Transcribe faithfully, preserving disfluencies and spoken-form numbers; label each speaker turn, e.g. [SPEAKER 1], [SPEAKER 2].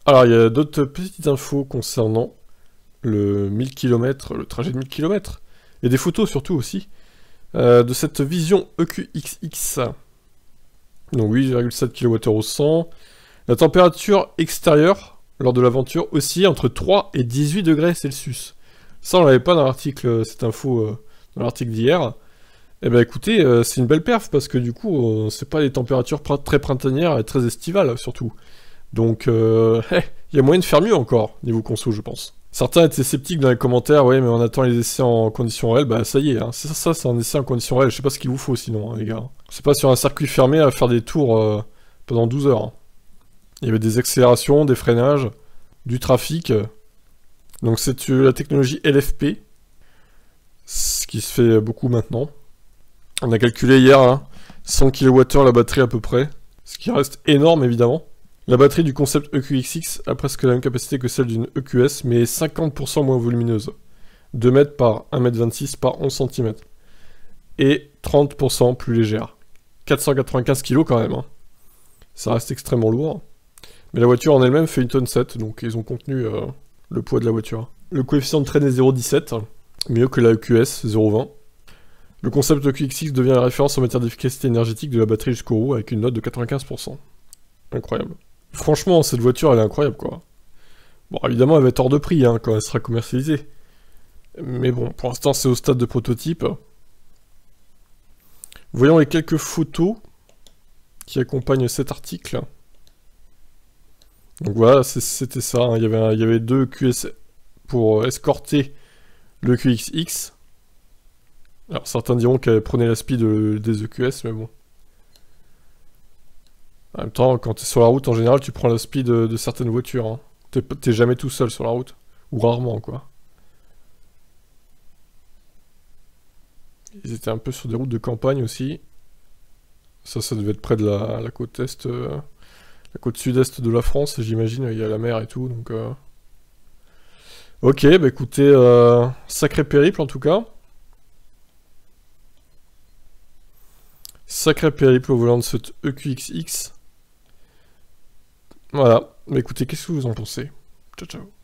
[SPEAKER 1] Alors, il y a d'autres petites infos concernant le mille kilomètres, le trajet de mille kilomètres. Et des photos surtout aussi. Euh, de cette Vision E Q X X. Donc huit virgule sept kilowattheures au cent. La température extérieure, lors de l'aventure, oscille entre trois et dix-huit degrés Celsius. Ça, on l'avait pas dans l'article, cette info, euh, dans l'article d'hier. Eh ben écoutez, euh, c'est une belle perf, parce que du coup, euh, c'est pas des températures pr très printanières et très estivales, surtout. Donc, euh, il y a moyen de faire mieux encore, niveau conso, je pense. Certains étaient sceptiques dans les commentaires, ouais, mais on attend les essais en conditions réelles, bah ça y est, hein. ça, ça c'est un essai en conditions réelles, je sais pas ce qu'il vous faut sinon, hein, les gars. C'est pas sur un circuit fermé à faire des tours euh, pendant douze heures. Hein. Il y avait des accélérations, des freinages, du trafic. Donc c'est la technologie L F P, ce qui se fait beaucoup maintenant. On a calculé hier, hein, cent kilowattheures la batterie à peu près, ce qui reste énorme évidemment. La batterie du concept E Q X X a presque la même capacité que celle d'une E Q S, mais est cinquante pour cent moins volumineuse. deux mètres par un mètre vingt-six par onze centimètres. Et trente pour cent plus légère. quatre cent quatre-vingt-quinze kilos quand même. Hein. Ça reste extrêmement lourd. Mais la voiture en elle-même fait une tonne sept, donc ils ont contenu euh, le poids de la voiture. Le coefficient de traîne est zéro virgule dix-sept, mieux que la E Q S, zéro virgule vingt. Le concept E Q X X devient la référence en matière d'efficacité énergétique de la batterie jusqu'au roue avec une note de quatre-vingt-quinze pour cent. Incroyable. Franchement, cette voiture, elle est incroyable, quoi. Bon, évidemment, elle va être hors de prix, hein, quand elle sera commercialisée. Mais bon, pour l'instant, c'est au stade de prototype. Voyons les quelques photos qui accompagnent cet article. Donc voilà, c'était ça. Hein. Il, y avait un, il y avait deux Q S pour escorter le Q X X. Alors, certains diront qu'elle prenait la speed de, des E Q S, mais bon. En même temps, quand tu es sur la route, en général, tu prends la speed de, de certaines voitures. Hein. T'es jamais tout seul sur la route. Ou rarement, quoi. Ils étaient un peu sur des routes de campagne aussi. Ça, ça devait être près de la, la côte est, euh, la côte sud-est de la France, j'imagine. Il y a la mer et tout, donc... Euh... Ok, bah écoutez, euh, sacré périple en tout cas. Sacré périple au volant de cette E Q X X. Voilà. Bah écoutez, qu'est-ce que vous en pensez? Ciao, ciao.